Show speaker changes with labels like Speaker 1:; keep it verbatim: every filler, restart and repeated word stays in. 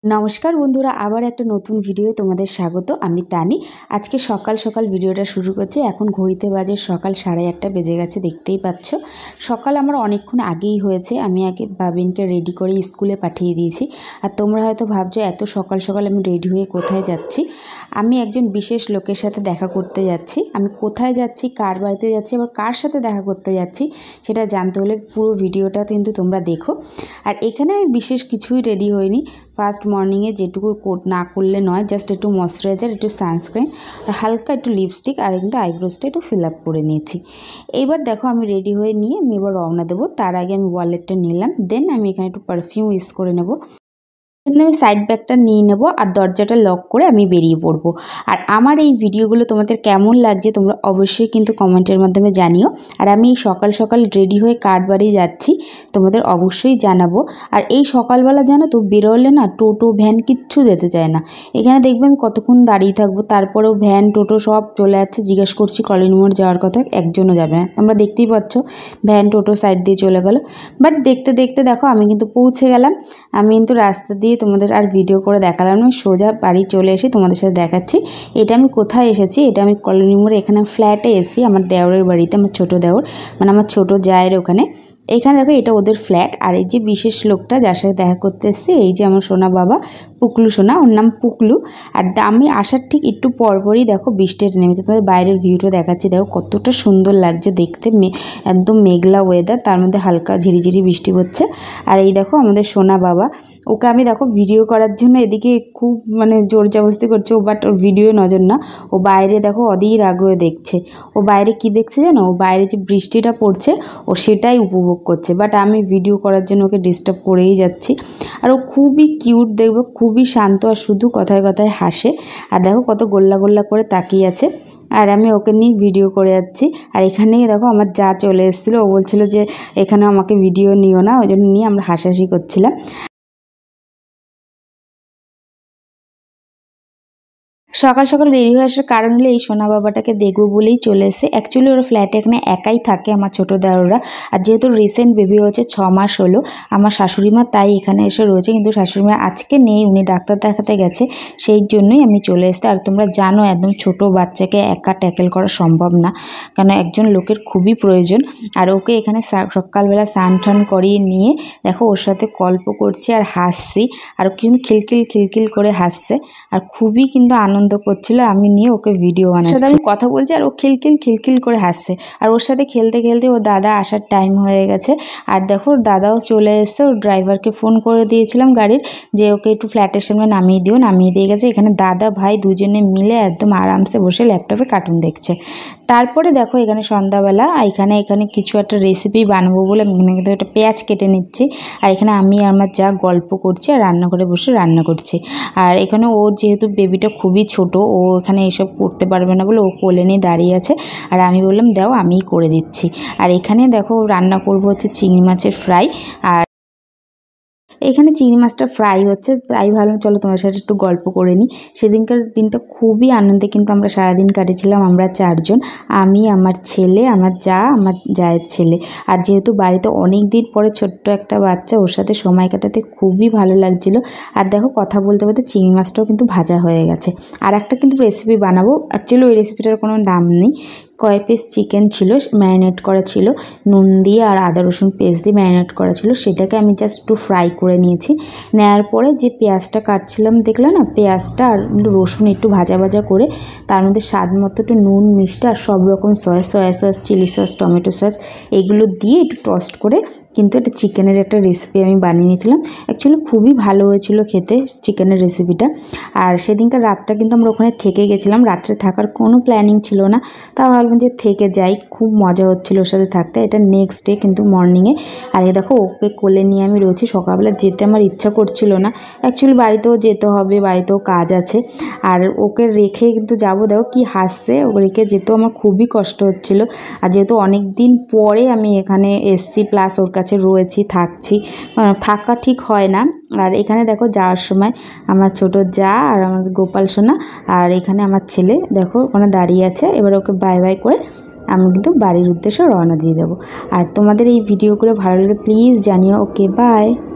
Speaker 1: नमस्कार बंधुरा आबार एक नतून भिडियो तुम्हारे स्वागत। आमी तानी आज के सकाल सकाल भिडियोटा शुरू करছি। এখন ঘড়িতে বাজে সকাল সাড়ে আটটা বেজে গেছে, দেখতেই পাচ্ছ। সকাল আমার অনেকক্ষণ আগেই হয়েছে। আমি আগে বাবিনকে রেডি করে স্কুলে পাঠিয়ে দিয়েছি। আর তোমরা হয়তো ভাবছো এত সকাল সকাল আমি রেডি হয়ে কোথায় যাচ্ছি। আমি একজন বিশেষ লোকের সাথে দেখা করতে যাচ্ছি। আমি কোথায় যাচ্ছি, কার বাড়িতে যাচ্ছি, আবার কার সাথে দেখা করতে যাচ্ছি সেটা জানতে হলে পুরো ভিডিওটা কিন্তু তোমরা দেখো। আর এখানে আমি বিশেষ কিছুই রেডি হইনি। ফার্স্ট মর্নিংয়ে যেটুকু কোট না করলে নয়, জাস্ট একটু ময়শ্চারাইজার, একটু সানস্ক্রিন আর হালকা একটু লিপস্টিক আর কিন্তু আইব্রোসটা একটু ফিল আপ করে নিয়েছি। এইবার দেখো আমি রেডি হয়ে নিয়ে আমি এবার রওনা দেবো। তার আগে আমি ওয়ালেটটা নিলাম, দেন আমি এখানে একটু পারফিউম ইউজ করে নেব। কিন্তু আমি সাইড ব্যাগটা নিয়ে নেব আর দরজাটা লক করে আমি বেরিয়ে পড়বো। আর আমার এই ভিডিওগুলো তোমাদের কেমন লাগছে তোমরা অবশ্যই কিন্তু কমেন্টের মাধ্যমে জানিও। আর আমি এই সকাল সকাল রেডি হয়ে কার বাড়ি যাচ্ছি তোমাদের অবশ্যই জানাবো। আর এই সকালবেলা জানো তো বেরোলে না টোটো ভ্যান কিচ্ছু যেতে চায় না। এখানে দেখবে আমি কতক্ষণ দাঁড়িয়ে থাকবো, তারপরেও ভ্যান টোটো সব চলে যাচ্ছে। জিজ্ঞেস করছি কলোনি মোড় যাওয়ার কথা, একজনও যাবে না। তোমরা দেখতেই পাচ্ছ ভ্যান টোটো সাইড দিয়ে চলে গেল। বাট দেখতে দেখতে দেখো আমি কিন্তু পৌঁছে গেলাম। আমি কিন্তু রাস্তা দিয়ে তোমাদের আর ভিডিও করে দেখালাম না, সোজা বাড়ি চলে এসে তোমাদের সাথে দেখাচ্ছি এটা আমি কোথায় এসেছি। এটা আমি কলোনি মোড়ে এখানে ফ্ল্যাটে এসেছি, আমার দেওরের বাড়িতে, আমার ছোট দেওর মানে আমার ছোট জায়ের ওখানে। এখানে দেখো এটা ওদের ফ্ল্যাট। আর এই যে বিশেষ লোকটা যার সাথে দেখা করতে এসছে, এই যে আমার সোনা বাবা পুকলু সোনা, ওর নাম পুকলু। আর আমি আসার ঠিক একটু পরপরই দেখো বৃষ্টিটা নেমেছে। তোমাদের বাইরের ভিউটা দেখাচ্ছি, দেখো কতটা সুন্দর লাগছে দেখতে। একদম মেঘলা ওয়েদার, তার মধ্যে হালকা ঝিরিঝিরি বৃষ্টি হচ্ছে। আর এই দেখো আমাদের সোনা বাবা, ওকে আমি দেখো ভিডিও করার জন্য এদিকে খুব মানে জোর জবরদস্তি করছে ও, বাট ওর ভিডিও নজর না, ও বাইরে দেখো অধীর আগ্রহে দেখছে। ও বাইরে কি দেখছে জানো, ও বাইরে যে বৃষ্টিটা পড়ছে ও সেটাই উপভোগ করছে। বাট আমি ভিডিও করার জন্য ওকে ডিস্টার্ব করেই যাচ্ছি। আর ও খুবই কিউট, দেখবে খুবই শান্ত আর শুধু কথায় কথায় হাসে। আর দেখো কত গোল্লা গোল্লা করে তাকিয়ে আছে। আর আমি ওকে নিয়ে ভিডিও করে যাচ্ছি। আর এখানেই দেখো আমার যা চলে এসেছিলো, ও বলছিল যে এখানে আমাকে ভিডিও নিও না, ওই জন্য নিয়ে আমরা হাসাহাসি করছিলাম। সকাল সকাল রেডি হয়ে আসার কারণ হলো এই সোনা বাবাটাকে দেখবো বলেই চলে এসে। অ্যাকচুয়ালি ওরা ফ্ল্যাটে এখানে একাই থাকে, আমার ছোটো দেওররা। আর যেহেতু রিসেন্ট বেবি হয়েছে, ছ মাস হলো, আমার শাশুড়িমা তাই এখানে এসে রয়েছে। কিন্তু শাশুড়িমা আজকে নেই, উনি ডাক্তার দেখাতে গেছে, সেই জন্যই আমি চলে এসেছি। আর তোমরা জানো একদম ছোট বাচ্চাকে একা ট্যাকেল করা সম্ভব না, কেন একজন লোকের খুবই প্রয়োজন। আর ওকে এখানে সকালবেলা স্নান টান করিয়ে নিয়ে দেখো ওর সাথে গল্প করছি আর হাসছি। আর কিন্তু খিলখিল খিলখিল করে হাসছে আর খুবই কিন্তু আনন্দ করছিল। আমি নিয়ে ওকে ভিডিও বানাচ্ছি, আমি কথা বলছি আর ও খিলখিল খিলখিল করে হাসছে। আর ওর সাথে খেলতে খেলতে ওর দাদা আসার টাইম হয়ে গেছে। আর দেখো ওর দাদাও চলে এসছে। ওর ড্রাইভারকে ফোন করে দিয়েছিলাম গাড়ির, যে ওকে একটু ফ্ল্যাটের সামনে নামিয়ে দিও, নামিয়ে দিয়ে গেছে। এখানে দাদা ভাই দুজনে মিলে একদম আরামসে বসে ল্যাপটপে কার্টুন দেখছে। তারপরে দেখো এখানে সন্ধ্যাবেলা এখানে এখানে কিছু একটা রেসিপি বানাবো বলে আমি এখানে কিন্তু একটা পেঁয়াজ কেটে নিচ্ছি। আর এখানে আমি আর আমার যা গল্প করছি আর রান্নাঘরে বসে রান্না করছি। আর এখানে ওর যেহেতু বেবিটা খুবই ছোট, ও এখানে এসব করতে পারবে না বলে ও কোলে নিয়ে দাঁড়িয়ে আছে। আর আমি বললাম দাও আমিই করে দিচ্ছি। আর এখানে দেখো রান্না করবো হচ্ছে চিংড়ি মাছের ফ্রাই। আর এখানে চিংড়ি মাছটা ফ্রাই হচ্ছে, তাই ভাবলাম চলো তোমার সাথে একটু গল্প করে নিই। সেদিনকার দিনটা খুবই আনন্দে কিন্তু আমরা সারাদিন কাটিয়েছিলাম। আমরা চারজন, আমি, আমার ছেলে, আমার যা, আমার জায়ের ছেলে। আর যেহেতু বাড়িতে অনেক দিন পরে ছোট্ট একটা বাচ্চা, ওর সাথে সময় কাটাতে খুবই ভালো লাগছিলো। আর দেখো কথা বলতে বলতে চিংড়ি মাছটাও কিন্তু ভাজা হয়ে গেছে। আর একটা কিন্তু রেসিপি বানাবো, অ্যাকচুয়ালি ওই রেসিপিটার কোনো নাম নেই। কয় পিস চিকেন ছিল, ম্যারিনেট করা ছিল, নুন দিয়ে আর আদা রসুন পেস্ট দিয়ে ম্যারিনেট করা ছিল। সেটাকে আমি জাস্ট একটু ফ্রাই করে নিয়েছি। নেওয়ার পরে যে পেঁয়াজটা কাটছিলাম দেখলে না, পেঁয়াজটা আর রসুন একটু ভাজা ভাজা করে তার মধ্যে স্বাদ মতো একটু নুন মিষ্টি আর সব রকম soya soya sauce, chilli sauce, tomato sauce এগুলো দিয়ে একটু টোস্ট করে কিন্তু একটা চিকেনের একটা রেসিপি আমি বানিয়ে নিয়েছিলাম। অ্যাকচুয়ালি খুবই ভালো হয়েছিল খেতে চিকেনের রেসিপিটা। আর সেদিনকার রাতটা কিন্তু আমরা ওখানে থেকে গেছিলাম, রাত্রে থাকার কোনো প্ল্যানিং ছিল না, তা ভাবলাম যে থেকে যাই, খুব মজা হচ্ছিল ওর সাথে থাকতে। এটা নেক্সট ডে কিন্তু মর্নিংয়ে। আর এই দেখো ওকে কোলে নিয়ে আমি রয়েছি। সকালবেলা যেতে আমার ইচ্ছা করছিল না, অ্যাকচুয়ালি বাড়িতেও যেতে হবে, বাড়িতেও কাজ আছে। আর ওকে রেখে কিন্তু যাবো, দেখো কি হাসছে, ও রেখে যেতেও আমার খুবই কষ্ট হচ্ছিল। আর যেহেতু অনেক দিন পরে আমি এখানে এসছি, প্লাস ওর কাছে রয়েছি, থাকছি, থাকা ঠিক হয় না। আর এখানে দেখো যাওয়ার সময় আমার ছোট যা আর আমার গোপাল সোনা আর এখানে আমার ছেলে দেখো ওখানে দাঁড়িয়ে আছে। এবার ওকে বাই বাই করে আমি কিন্তু বাড়ির উদ্দেশ্যে রওনা দিয়ে দেবো। আর তোমাদের এই ভিডিওগুলো ভালো লাগলে প্লিজ জানিও। Okay by.